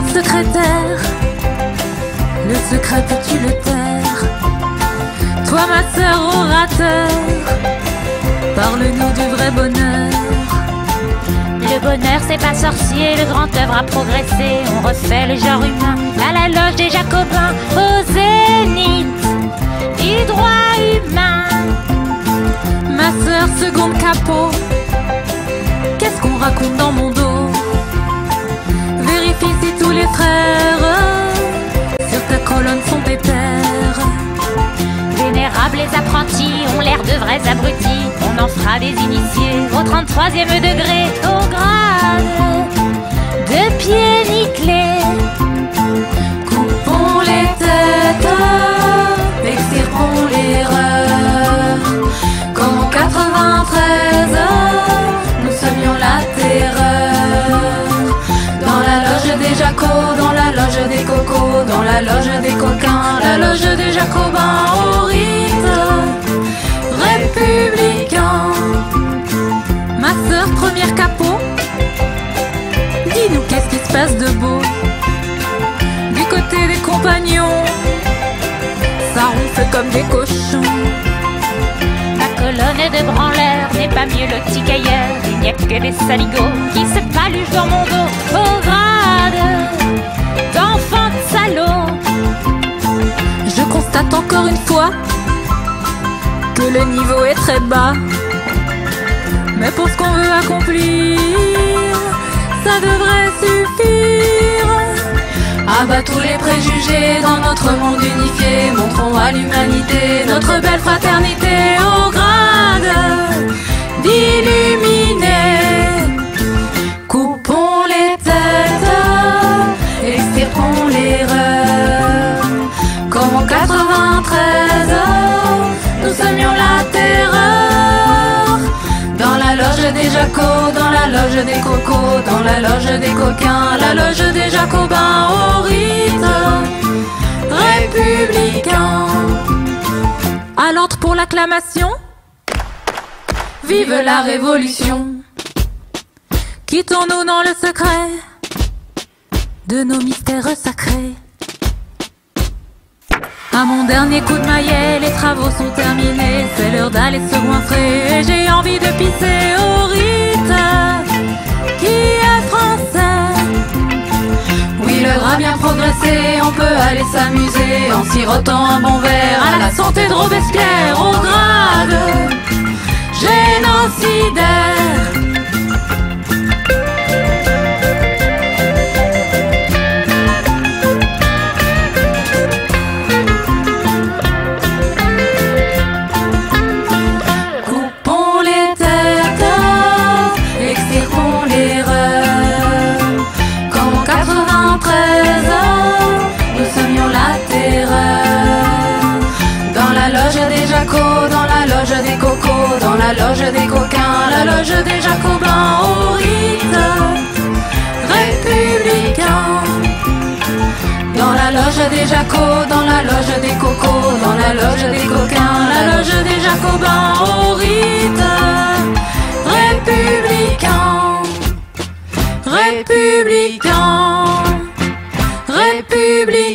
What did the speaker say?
secrétaire, le secret peux-tu le taire? Toi ma sœur orateur, parle-nous du vrai bonheur. Le bonheur c'est pas sorcier, le grand œuvre a progressé. On refait le genre humain à la loge des Jacobins, au zénith du droit humain. Ma sœur seconde capot, qu'est-ce qu'on raconte dans mon dos? Vérifie si tous les frères sur ta colonne sont pépères. Vénérables les apprentis ont l'air de vrais abrutis. On en fera des initiés au 33e degré, au grade de pieds nickelés. Coupons les têtes, extirpons l'erreur. Comme en 93, nous semions la terreur. Dans la loge des Jacos, dans la loge des cocos, dans la loge des coquins, la loge des Jacobins au rite républicain. Ma sœur première capot, dis-nous qu'est-ce qui se passe de beau? Du côté des compagnons, ça ronfle comme des cochons. La colonne de branleurs n'est pas mieux lotie qu'ailleurs. Il n'y a que des saligots qui se paluchent dans mon dos, au grade d'enfants de salauds. Je constate encore une fois que le niveau est très bas. Mais pour ce qu'on veut accomplir, ça devrait suffire. Abat tous les préjugés dans notre monde unifié. Montrons à l'humanité notre belle fraternité, au grade d'illuminer. Coupons les têtes, extirpons l'erreur. Comme en 93, nous semions la terreur. Dans la loge des Jacos, dans la loge des cocos, dans la loge des coquins, la loge des Jacobins au rite républicain. À l'ordre pour l'acclamation. Vive la révolution. Quittons-nous dans le secret de nos mystères sacrés. À mon dernier coup de maillet, les travaux sont terminés. C'est l'heure d'aller se goinfrer et j'ai envie de pisser au rite qui est français. Oui, l'heure a bien progressé, on peut aller s'amuser en sirotant un bon verre à la santé de Robespierre, au grade génocidaire. Dans la loge des cocos, dans la loge des coquins, la loge des Jacobins au rite républicain. Dans la loge des Jacos, dans la loge des cocos, dans la loge des coquins, la loge des Jacobins au rite républicain. Républicain, républicain.